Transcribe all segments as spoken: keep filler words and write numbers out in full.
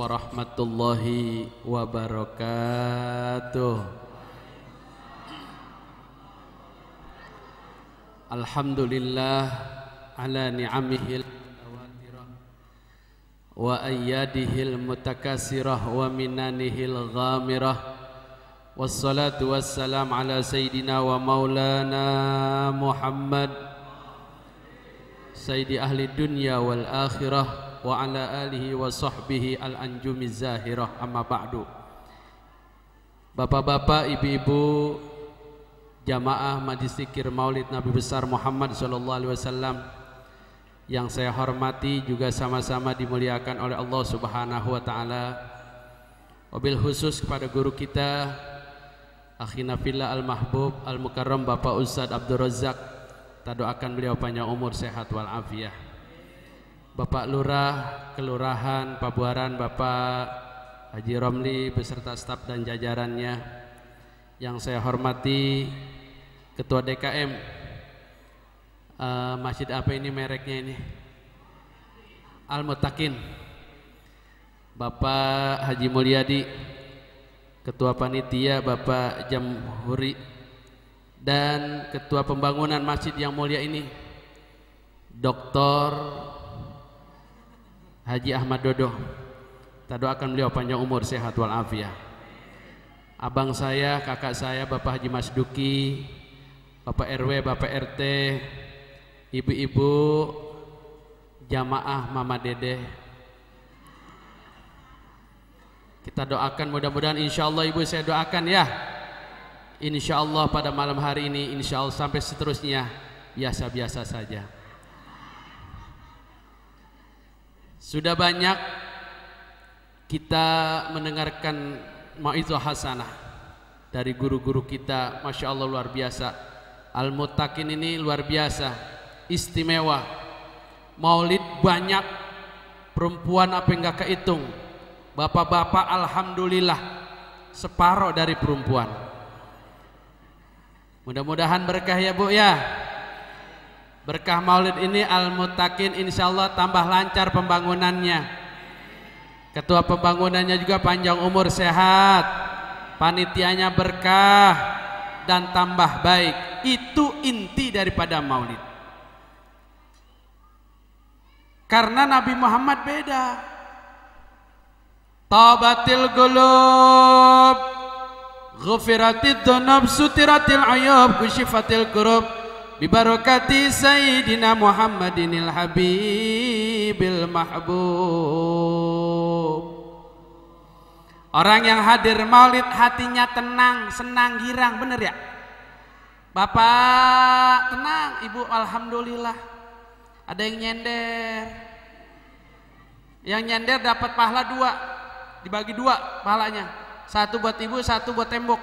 warahmatullahi wabarakatuh. Alhamdulillah ala ni'amihil mutawatirah wa ayyadihil mutakasirah wa minanihil ghamirah. Wassalatu wassalam ala sayyidina wa maulana Muhammad sayyidi ahli dunya wal akhirah wa ala alihi wa sahbihi al-anjumi zahirah, amma ba'du. Bapak-bapak, ibu-ibu, jamaah Majlis Zikir Maulid Nabi besar Muhammad sallallahu alaihi wasallam yang saya hormati, juga sama-sama dimuliakan oleh Allah Subhanahu wa taala. Wabil khusus kepada guru kita akhina fillah al-mahbub al-mukarram Bapak Ustadz Abdul Razak, kita doakan beliau panjang umur, sehat walafiat. Bapak Lurah Kelurahan Pabuaran, Bapak Haji Romli beserta staf dan jajarannya. Yang saya hormati Ketua D K M uh, Masjid apa ini mereknya ini? Al-Muttaqin, Bapak Haji Mulyadi, Ketua Panitia Bapak Jamhuri, dan Ketua Pembangunan Masjid yang mulia ini Doktor Haji Ahmad Dodo. Kita doakan beliau panjang umur, sehat walafiat. Abang saya, kakak saya Bapak Haji Masduki, Bapak R W, Bapak R T, ibu-ibu, jamaah Mama Dede, kita doakan mudah-mudahan insyaallah, ibu saya doakan ya, insyaallah pada malam hari ini insyaallah sampai seterusnya biasa-biasa saja. Sudah banyak kita mendengarkan mau'izah hasanah dari guru-guru kita, Masya Allah luar biasa. Al-Muttaqin ini luar biasa, istimewa. Maulid banyak, perempuan apa enggak kehitung, bapak-bapak alhamdulillah separuh dari perempuan. Mudah-mudahan berkah ya Bu ya. Berkah maulid ini Al-Muttaqin insyaallah tambah lancar pembangunannya. Ketua pembangunannya juga panjang umur, sehat, panitianya berkah dan tambah baik. Itu inti daripada maulid. Karena Nabi Muhammad beda. Taubatil qulub, ghufiratil dzunub, sutiratil uyub, kusyifatil kurub, bibarakati sayyidina Muhammadinil habibil mahbub. Orang yang hadir maulid hatinya tenang, senang, girang, bener ya? Bapak tenang, ibu alhamdulillah. Ada yang nyender. Yang nyender dapat pahala dua, dibagi dua pahalanya. Satu buat ibu, satu buat tembok.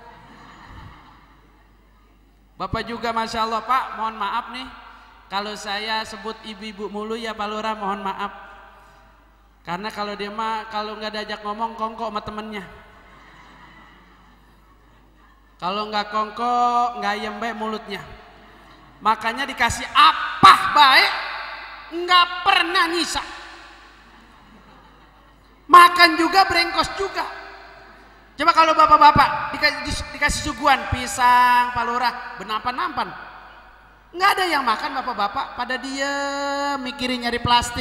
Bapak juga Masya Allah, Pak, mohon maaf nih kalau saya sebut ibu-ibu mulu ya Pak Lurah, mohon maaf. Karena kalau dia mah kalau nggak diajak ngomong kongko sama temennya. Kalau nggak kongko nggak ayam baik mulutnya. Makanya dikasih apa baik nggak pernah nyisa. Makan juga brengkos juga. Coba kalau bapak-bapak dikasih, dikasih suguhan pisang, Pak Lurah, benampan-nampan, nggak ada yang makan bapak-bapak, pada dia mikirin nyari plastik.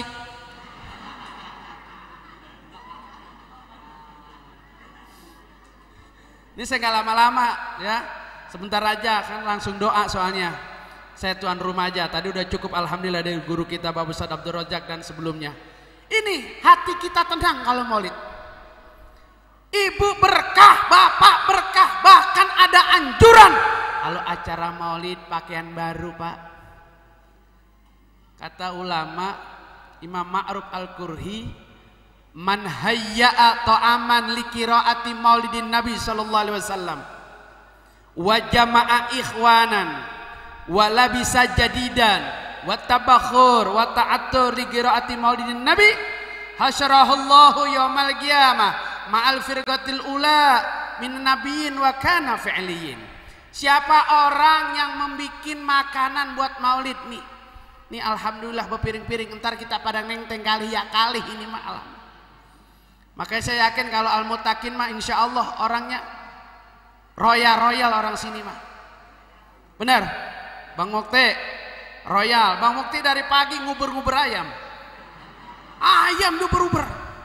Ini saya nggak lama-lama ya, sebentar aja kan langsung doa soalnya. Saya tuan rumah aja, tadi udah cukup alhamdulillah dari guru kita Bapak Ustadz Abdul Razak dan sebelumnya. Ini hati kita tenang kalau maulid. Ibu berkah, bapak berkah, bahkan ada anjuran kalau acara maulid pakaian baru Pak. Kata ulama Imam Ma'ruf Al-Qurhi, man hayya'a ta'aman li qiraati maulidin Nabi sallallahu alaihi wasallam wa jama'a ikhwanan wa labisa jadidan wa tabakhur wa ta'attur li qiraati maulidin Nabi hasyarahullahu yaumal qiyamah ma'al firqatil ula min nabiyyin wa kana fi'liyin. Siapa orang yang membikin makanan buat maulid nih, nih alhamdulillah berpiring-piring, entar kita pada nenteng kali ya kali ini mah. Makanya saya yakin kalau Al-Muttaqin mah insya Allah orangnya royal-royal orang sini mah. Benar? Bang Mukti, royal. Bang Mukti dari pagi ngubur-ngubur ayam. Ayam ngubur-ngubur.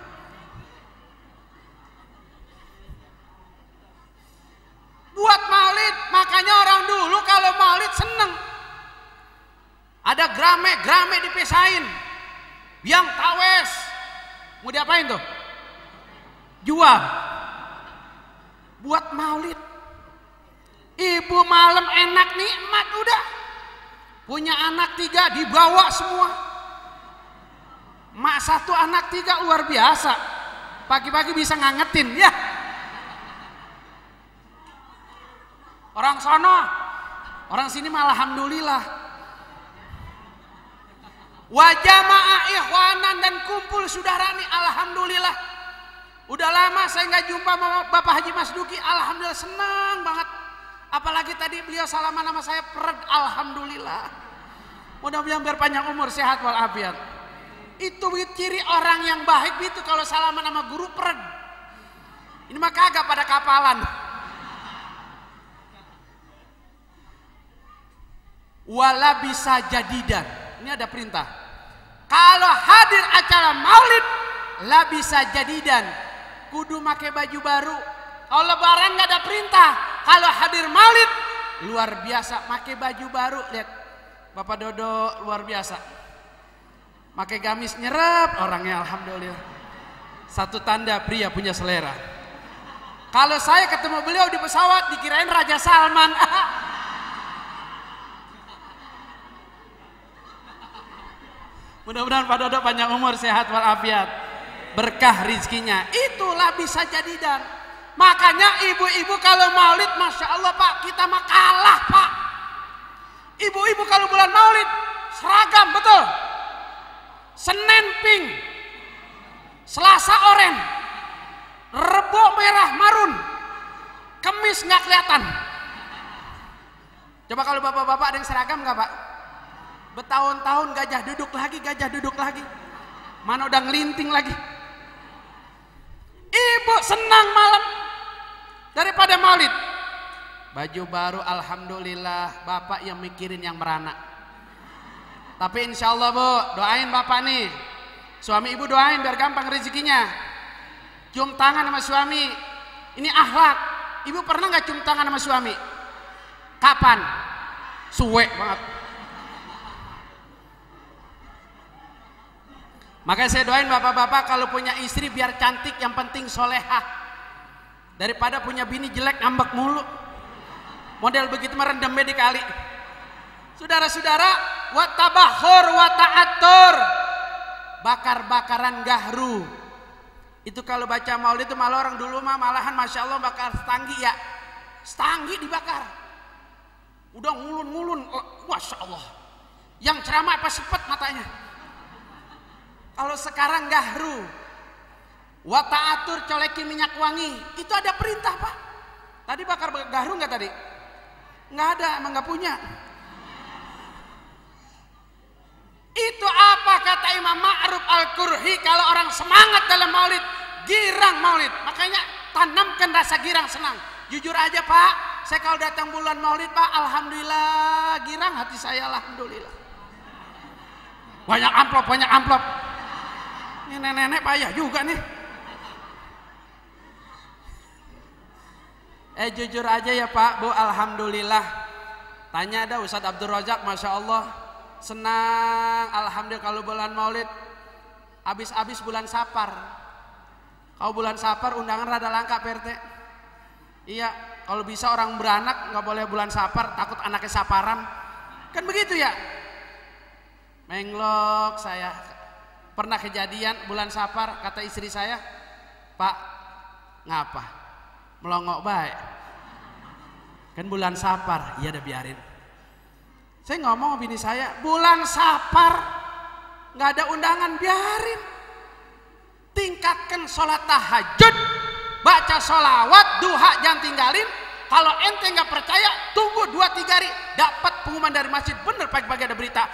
Buat maulid, makanya orang dulu kalau maulid seneng. Ada grame-grame dipisahin. Yang tawes. Mau diapain tuh? Jual. Buat maulid. Ibu malam enak nikmat udah. Punya anak tiga dibawa semua. Mak satu anak tiga luar biasa. Pagi-pagi bisa ngangetin ya. Orang sono, orang sini malah alhamdulillah. Wajama'a ikhwanan dan kumpul saudara nih alhamdulillah. Udah lama saya nggak jumpa sama Bapak Haji Mas Duki, alhamdulillah senang banget. Apalagi tadi beliau salaman sama saya, pred, alhamdulillah. Mudah-mudahan biar panjang umur, sehat walafiat. Itu ciri orang yang baik itu kalau salaman sama guru pred. Ini mah kagak pada kapalan. Wala bisa jadidan. Ini ada perintah. Kalau hadir acara maulid, la bisa jadidan. Kudu make baju baru. Kalau lebaran nggak ada perintah. Kalau hadir maulid, luar biasa make baju baru. Lihat, Bapak Dodo luar biasa. Make gamis nyerap orangnya alhamdulillah. Satu tanda pria punya selera. Kalau saya ketemu beliau di pesawat dikirain Raja Salman. Mudah-mudahan Pak Dodo panjang umur, sehat walafiat, berkah rizkinya. Itulah bisa jadidan. Makanya ibu-ibu kalau maulid, masya Allah Pak, kita mah kalah Pak. Ibu-ibu kalau bulan maulid seragam betul. Senin pink, Selasa oren, Rebo merah marun, Kemis nggak kelihatan. Coba kalau bapak-bapak ada yang seragam nggak Pak? Bertahun-tahun gajah duduk lagi, gajah duduk lagi. Mana udah ngelinting lagi. Ibu senang malam daripada maulid. Baju baru alhamdulillah, bapak yang mikirin yang merana. Tapi insya Allah Bu, doain bapak nih. Suami ibu doain biar gampang rezekinya. Cium tangan sama suami. Ini akhlak. Ibu pernah nggak cium tangan sama suami? Kapan? Suwe banget. Makanya saya doain bapak-bapak kalau punya istri biar cantik, yang penting solehah. Daripada punya bini jelek ngambek mulu. Model begitu merendam di kali. Saudara-saudara, wa tabahur wa ta'atur. Bakar-bakaran gahru. Itu kalau baca maulid itu malah orang dulu mah malahan masya Allah bakar setanggi ya. Setanggi dibakar. Udah ngulun-ngulun, masya Allah. Yang ceramah apa sepet matanya. Kalau sekarang gahru, wa ta'atur coleki minyak wangi, itu ada perintah Pak. Tadi bakar gahru nggak tadi? Nggak ada, emang nggak punya. Itu apa kata Imam Ma'ruf Al-Qurhi, kalau orang semangat dalam maulid, girang maulid. Makanya tanamkan rasa girang senang. Jujur aja Pak, saya kalau datang bulan maulid Pak, alhamdulillah girang hati saya, alhamdulillah. Banyak amplop, banyak amplop. Ini nenek-nenek payah juga nih. Eh jujur aja ya Pak, Bu, alhamdulillah. Tanya ada Ustadz Abdul Razak, masya Allah, senang, alhamdulillah kalau bulan maulid. Habis-habis bulan Safar. Kalau bulan Safar undangan rada langka P R T. Iya, kalau bisa orang beranak nggak boleh bulan Safar, takut anaknya saparan. Kan begitu ya. Menglok saya. Pernah kejadian bulan Safar, kata istri saya, Pak, ngapa? Melongok baik. Kan bulan Safar, iya udah biarin. Saya ngomong sama bini saya, bulan Safar nggak ada undangan, biarin. Tingkatkan sholat tahajud, baca sholawat, duha jangan tinggalin. Kalau ente nggak percaya, tunggu dua tiga hari, dapat pengumuman dari masjid. Bener pagi-pagi ada berita,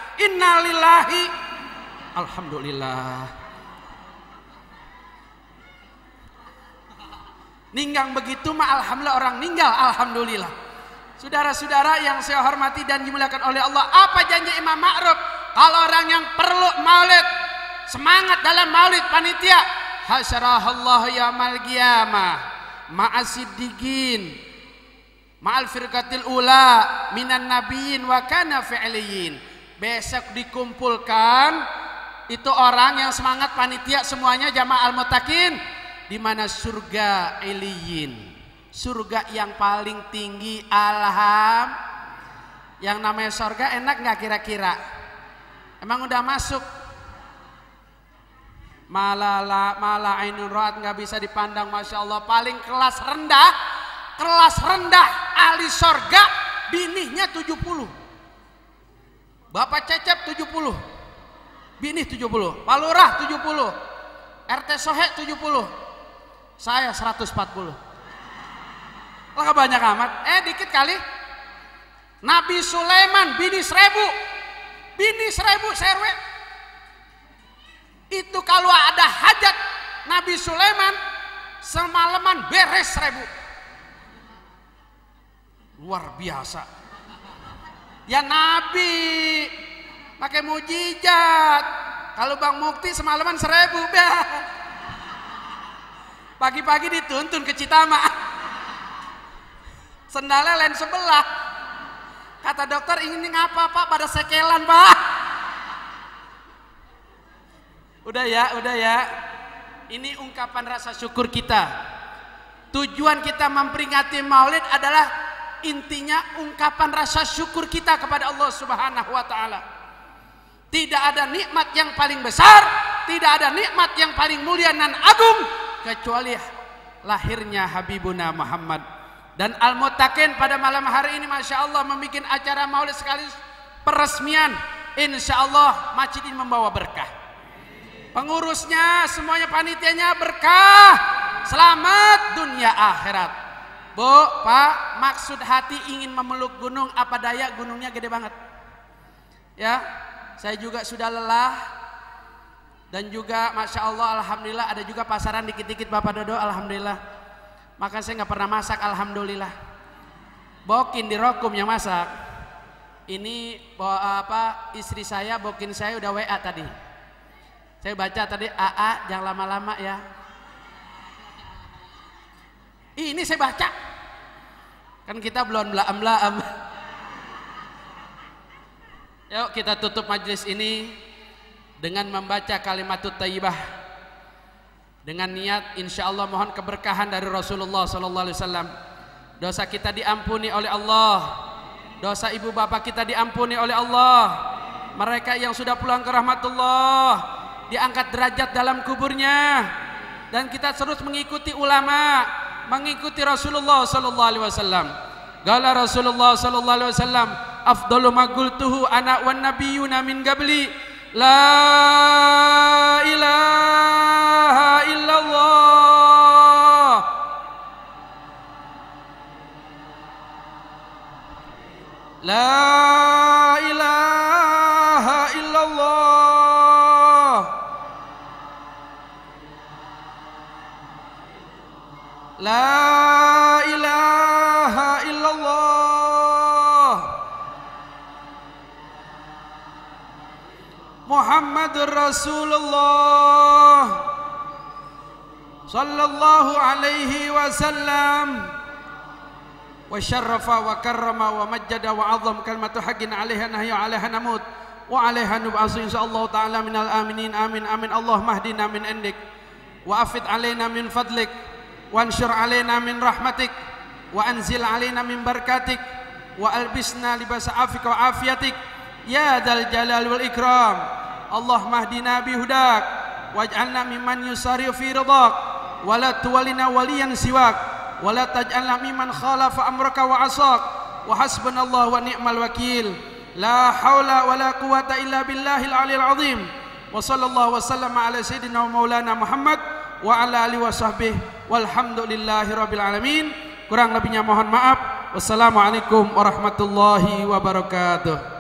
innalillahi. Alhamdulillah. Ninggang begitu mah alhamdulillah, orang ninggal alhamdulillah. Saudara-saudara yang saya hormati dan dimuliakan oleh Allah, apa janji Imam Ma'ruf? Kalau orang yang perlu maulid, semangat dalam maulid panitia, hasyarahallahu yaumil qiyamah ma'asiddiqin ma'al firqatil ula minan nabiyyin wa kana fi'liyin. Besok dikumpulkan itu orang yang semangat panitia semuanya jamaah al-muttaqin di mana surga iliyin, surga yang paling tinggi. Alham, yang namanya surga enak nggak kira-kira? Emang udah masuk? Malala mala ainun ra'at, nggak bisa dipandang, masya Allah. Paling kelas rendah, kelas rendah ahli surga, binihnya tujuh puluh, Bapak Cecep tujuh puluh, binih tujuh puluh, Pak Lurah tujuh puluh, R T Sohe tujuh puluh, saya seratus empat puluh. Lah banyak amat. Eh dikit kali. Nabi Sulaiman bini seribu, bini seribu serwe. Itu kalau ada hajat Nabi Sulaiman semalaman beres seribu. Luar biasa. Ya Nabi pakai mujizat. Kalau Bang Mukti semalaman seribu. Pagi-pagi dituntun ke Citama, sendalnya lain sebelah. Kata dokter, ini ngapa Pak? Pada sekelan Pak. Udah ya, udah ya. Ini ungkapan rasa syukur kita. Tujuan kita memperingati maulid adalah intinya ungkapan rasa syukur kita kepada Allah Subhanahu wa Ta'ala. Tidak ada nikmat yang paling besar, tidak ada nikmat yang paling mulia dan agung kecuali lahirnya Habibuna Muhammad. Dan Al-Muttaqin pada malam hari ini masya Allah membuat acara maulid sekaligus peresmian. Insya Allah masjid ini membawa berkah. Pengurusnya semuanya, panitianya berkah, selamat dunia akhirat. Bu, Pak, maksud hati ingin memeluk gunung, apa daya gunungnya gede banget. Ya, saya juga sudah lelah. Dan juga masya Allah alhamdulillah ada juga pasaran dikit-dikit Bapak Dodo, alhamdulillah. Maka saya nggak pernah masak, alhamdulillah. Bokin di Rokum yang masak. Ini apa, istri saya, bokin saya udah W A tadi. Saya baca tadi, A A jangan lama-lama ya. Ini saya baca. Kan kita belum belaam-belaam. Yuk kita tutup majelis ini dengan membaca kalimatut thayyibah, dengan niat insya Allah mohon keberkahan dari Rasulullah sallallahu alaihi wasallam. Dosa kita diampuni oleh Allah, dosa ibu bapak kita diampuni oleh Allah. Mereka yang sudah pulang ke rahmatullah diangkat derajat dalam kuburnya. Dan kita terus mengikuti ulama, mengikuti Rasulullah sallallahu alaihi wasallam. Qala Rasulullah sallallahu alaihi wasallam, afdalu ma qultuhu ana wan nabiyyuna min qabli, la ilaha illallah. La ilaha illallah. La ilaha illallah. Muhammadur Rasulullah sallallahu alaihi wasallam. Wa syarrafa wa karrama wa majjada wa azam kalimatu haqqin alaiha nahya alaiha namut wa alaiha nub'asu insyaallah ta'ala minal aminin. Amin amin. Allah mahdina min indik wa afid alaina min fadlik wa ansyur alaina min rahmatik wa anzil alaina min barakatik wa albisna libasa afika wa afiatik ya dzal jalal wal ikram. Allah mahdina bihudak waj'alna mimman yusari'u fi ridhak wa la tuwallina waliyan siwak wa la taj'alna mimman khalafa amraka wa asak wa hasbunallahu wa ni'mal wakil. La haula wa la quwata illa billahil aliyil azim. Wa sallallahu wa sallama ala sayyidina wa maulana Muhammad wa ala alihi wa sahbihi walhamdulillahi rabbil alamin. Kurang lebihnya mohon maaf. Wassalamualaikum warahmatullahi wabarakatuh.